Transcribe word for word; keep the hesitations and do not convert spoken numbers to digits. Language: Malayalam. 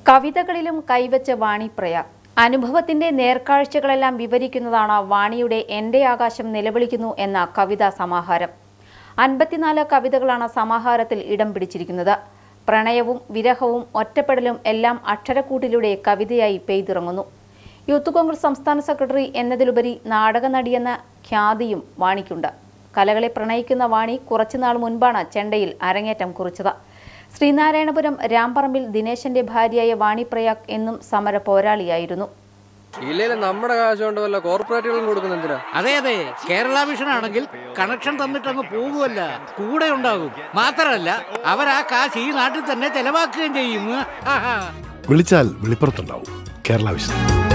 കവിതകളിലും കൈവച്ച വാണി പ്രയാഗ്. അനുഭവത്തിന്റെ നേർക്കാഴ്ചകളെല്ലാം വിവരിക്കുന്നതാണ് വാണിയുടെ എൻ്റെ ആകാശം നിലവിളിക്കുന്നു എന്ന കവിതാ സമാഹാരം. അൻപത്തിനാല് കവിതകളാണ് സമാഹാരത്തിൽ ഇടം പിടിച്ചിരിക്കുന്നത്. പ്രണയവും വിരഹവും ഒറ്റപ്പെടലും എല്ലാം അക്ഷരക്കൂട്ടിലൂടെ കവിതയായി പെയ്തിറങ്ങുന്നു. യൂത്ത് കോൺഗ്രസ് സംസ്ഥാന സെക്രട്ടറി എന്നതിലുപരി നാടകനടിയെന്ന ഖ്യാതിയും വാണിക്കുണ്ട്. കലകളെ പ്രണയിക്കുന്ന വാണി കുറച്ചുനാൾ മുൻപാണ് ചെണ്ടയിൽ അരങ്ങേറ്റം കുറിച്ചത്. ശ്രീനാരായണപുരം രാംപറമ്പിൽ ദിനേശന്റെ ഭാര്യയായ വാണി പ്രയാഗ് എന്നും സമര പോരാളിയായിരുന്നു. നമ്മുടെ കാശ് കൊണ്ട് വല്ല കോർപ്പറേറ്റുകളും കൊടുക്കുന്നെന്തിനാ? അതെ അതെ, കേരള വിഷൻ ആണെങ്കിൽ കണക്ഷൻ തന്നിട്ടങ്ങ് പോകുമല്ല, കൂടെ ഉണ്ടാകും. മാത്രമല്ല അവർ ആ കാശ് ഈ നാട്ടിൽ തന്നെ ചെലവാക്കുകയും ചെയ്യും. വിളിച്ചാൽ വിളിപ്പുറത്തുണ്ടാവും കേരള വിഷൻ.